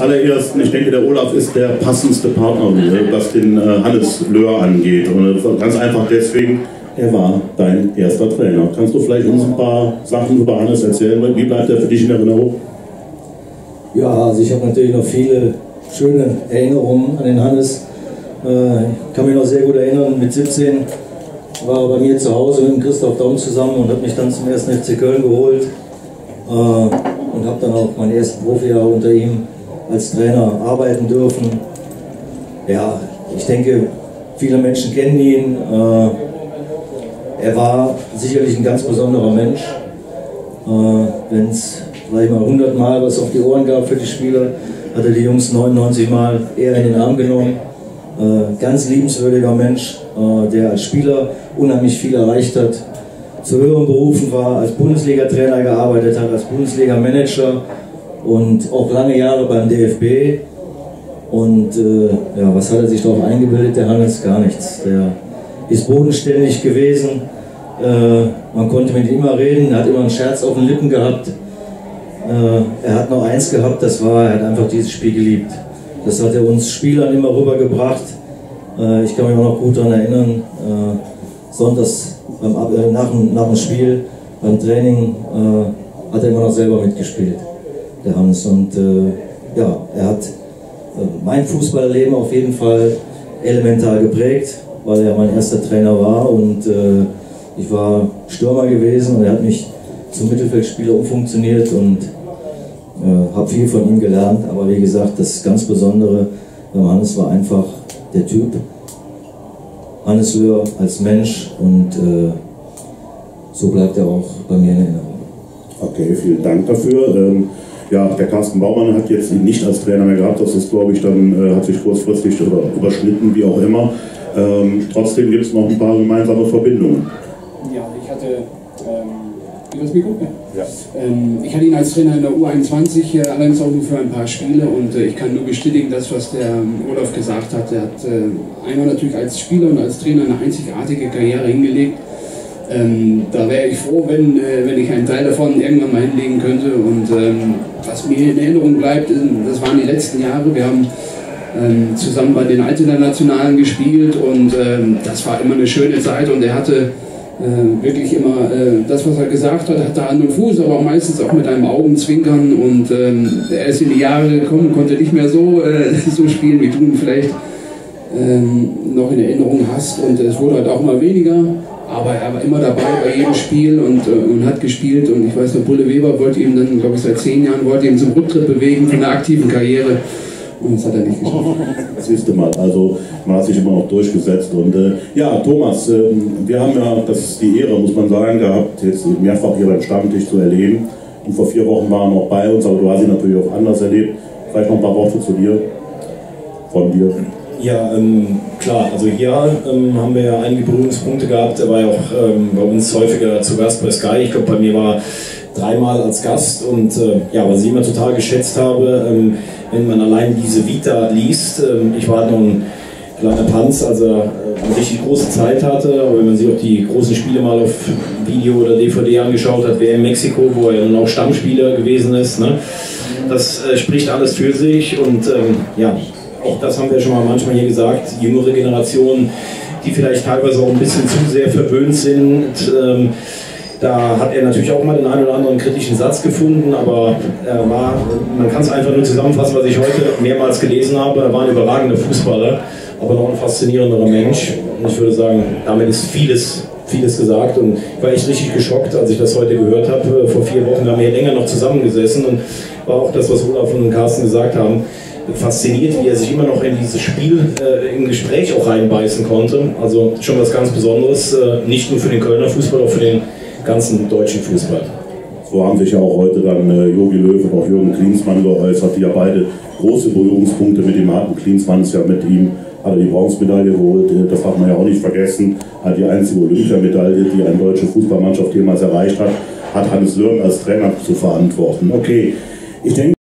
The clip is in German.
Allererst, ich denke, der Olaf ist der passendste Partner, was den Hannes Löhr angeht. Und ganz einfach deswegen, er war dein erster Trainer. Kannst du vielleicht uns ein paar Sachen über Hannes erzählen? Wie bleibt er für dich in Erinnerung? Ja, also ich habe natürlich noch viele schöne Erinnerungen an den Hannes. Ich kann mich noch sehr gut erinnern, mit 17 war er bei mir zu Hause mit dem Christoph Daum zusammen und hat mich dann zum 1. FC Köln geholt. Und habe dann auch mein erstes Profijahr unter ihm als Trainer arbeiten dürfen. Ja, ich denke, viele Menschen kennen ihn. Er war sicherlich ein ganz besonderer Mensch. Wenn es vielleicht mal 100 Mal was auf die Ohren gab für die Spieler, hat er die Jungs 99 Mal eher in den Arm genommen. Ganz liebenswürdiger Mensch, der als Spieler unheimlich viel erreicht hat, zu höheren Berufen war, als Bundesliga-Trainer gearbeitet hat, als Bundesliga-Manager und auch lange Jahre beim DFB. Und ja, was hat er sich darauf eingebildet, der Hannes? Gar nichts. Der ist bodenständig gewesen, man konnte mit ihm immer reden, er hat immer einen Scherz auf den Lippen gehabt. Er hat noch eins gehabt, das war, er hat einfach dieses Spiel geliebt. Das hat er uns Spielern immer rübergebracht. Ich kann mich auch noch gut daran erinnern, sonntags nach dem Spiel, beim Training, hat er immer noch selber mitgespielt, der Hannes. Und ja, er hat mein Fußballleben auf jeden Fall elementar geprägt, weil er mein erster Trainer war und ich war Stürmer gewesen und er hat mich zum Mittelfeldspieler umfunktioniert und habe viel von ihm gelernt. Aber wie gesagt, das ganz Besondere beim Hannes war einfach der Typ. Hannes Löhr als Mensch und so bleibt er auch bei mir in Erinnerung. Okay, vielen Dank dafür. Ja, der Carsten Baumann hat jetzt ihn nicht als Trainer mehr gehabt, das ist, glaube ich, dann hat sich kurzfristig oder überschnitten, wie auch immer. Trotzdem gibt es noch ein paar gemeinsame Verbindungen. Ja, ich hatte das Mikro? Ja. Ich hatte ihn als Trainer in der U21, allerdings auch nur für ein paar Spiele und ich kann nur bestätigen, das, was der Olaf gesagt hat. Er hat einmal natürlich als Spieler und als Trainer eine einzigartige Karriere hingelegt. Da wäre ich froh, wenn ich einen Teil davon irgendwann mal hinlegen könnte. Und was mir in Erinnerung bleibt, das waren die letzten Jahre. Wir haben zusammen bei den Altinternationalen gespielt und das war immer eine schöne Zeit und er hatte wirklich immer das, was er gesagt hat, hatte Hand und Fuß, aber meistens auch mit einem Augenzwinkern und er ist in die Jahre gekommen, konnte nicht mehr so spielen, wie du ihn vielleicht noch in Erinnerung hast und es wurde halt auch immer weniger, aber er war immer dabei bei jedem Spiel und hat gespielt und ich weiß noch, Bulle Weber wollte ihm dann, glaube ich, seit 10 Jahren wollte ihm zum Rücktritt bewegen von der aktiven Karriere. Und das hat er nicht geschafft. Das siehst du mal, also man hat sich immer noch durchgesetzt. Und ja, Thomas, wir haben ja die Ehre, muss man sagen, gehabt, jetzt mehrfach hier beim Stammtisch zu erleben. Und vor 4 Wochen war er noch bei uns, aber du hast ihn natürlich auch anders erlebt. Vielleicht noch ein paar Worte zu dir, von dir. Ja, klar, also hier haben wir ja einige Berührungspunkte gehabt. Er war ja auch bei uns häufiger zu Gast bei Sky. Ich glaube, bei mir war er 3-mal als Gast und ja, was ich immer total geschätzt habe, wenn man allein diese Vita liest, ich war halt noch ein kleiner Panz, als er eine richtig große Zeit hatte, aber wenn man sich auch die großen Spiele mal auf Video oder DVD angeschaut hat, WM Mexiko, wo er dann auch Stammspieler gewesen ist, ne? Das spricht alles für sich und ja, auch das haben wir schon mal manchmal hier gesagt, jüngere Generationen, die vielleicht teilweise auch ein bisschen zu sehr verwöhnt sind, da hat er natürlich auch mal den einen oder anderen kritischen Satz gefunden, aber man kann es einfach nur zusammenfassen, was ich heute mehrmals gelesen habe. Er war ein überragender Fußballer, aber noch ein faszinierenderer Mensch. Und ich würde sagen, damit ist vieles gesagt. Und ich war echt richtig geschockt, als ich das heute gehört habe. Vor 4 Wochen haben wir hier länger noch zusammengesessen und war auch das, was Olaf und Carsten gesagt haben, fasziniert, wie er sich immer noch in dieses Spiel im Gespräch auch reinbeißen konnte. Also schon was ganz Besonderes, nicht nur für den Kölner Fußball, auch für den ganzen deutschen Fußball. So haben sich ja auch heute dann Jogi Löw und auch Jürgen Klinsmann geäußert, die ja beide große Berührungspunkte mit ihm hatten. Klinsmann ist ja mit ihm, hat er die Bronzemedaille geholt, das darf man ja auch nicht vergessen. Die einzige Olympiamedaille, die eine deutsche Fußballmannschaft jemals erreicht hat, hat Hannes Löhr als Trainer zu verantworten. Okay, ich denke,